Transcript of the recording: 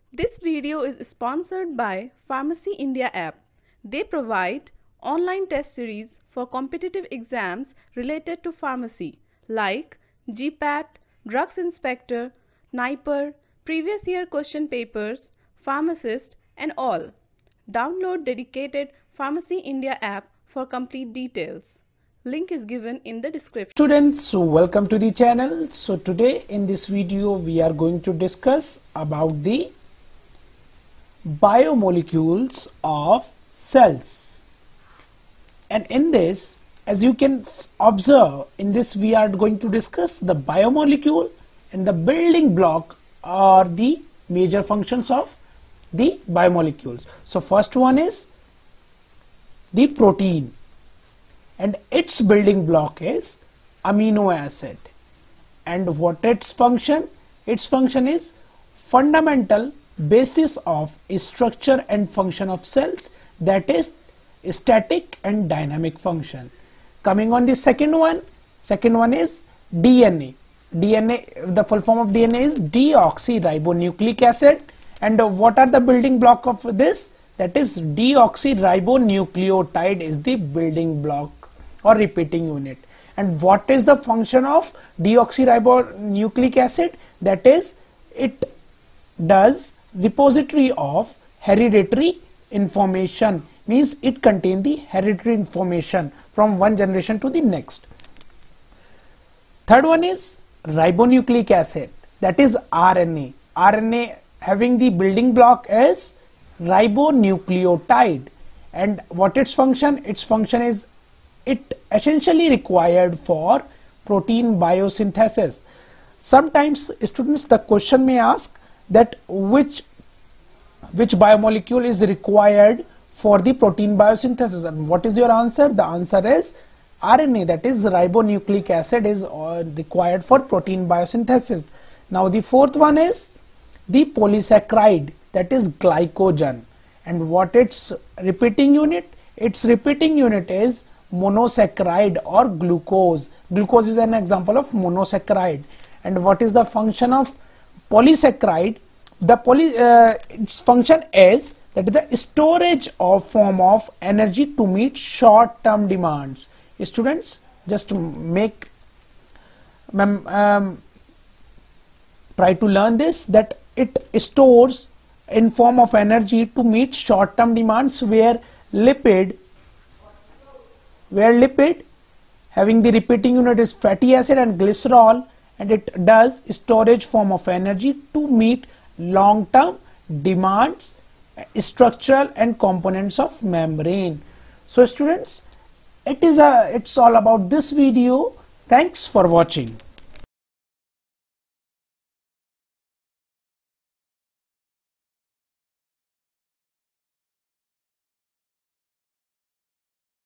This video is sponsored by Pharmacy India app. They provide online test series for competitive exams related to pharmacy like GPAT, Drugs Inspector, NIPER, previous year question papers, pharmacist and all. Download dedicated Pharmacy India app for complete details. Link is given in the description. Students, so welcome to the channel. So today in this video we are going to discuss about the biomolecules of cells, and in this, as you can observe, in this we are going to discuss the biomolecule and the building block or the major functions of the biomolecules. So first one is the protein, and its building block is amino acid. And what its function? Its function is fundamental basis of structure and function of cells, that is static and dynamic function. Coming on the second one is DNA. The full form of DNA is deoxyribonucleic acid, and what are the building block of this? That is deoxyribonucleotide is the building block or repeating unit. And what is the function of deoxyribonucleic acid? That is, it does repository of hereditary information, means it contains the hereditary information from one generation to the next. Third one is ribonucleic acid, that is RNA. RNA having the building block is ribonucleotide, and what its function? Its function is it essentially required for protein biosynthesis. Sometimes students, the question may ask that which biomolecule is required for the protein biosynthesis, and what is your answer? The answer is RNA, that is ribonucleic acid is required for protein biosynthesis. Now the fourth one is the polysaccharide, that is glycogen, and what its repeating unit? Its repeating unit is monosaccharide or glucose. Glucose is an example of monosaccharide. And what is the function of polysaccharide? Its function is that is the storage of form of energy to meet short term demands. Students, just try to learn this, that it stores in form of energy to meet short term demands, where lipid having the repeating unit is fatty acid and glycerol, and it does storage form of energy to meet long term demands, structural and components of membrane. So students, it's all about this video. Thanks for watching.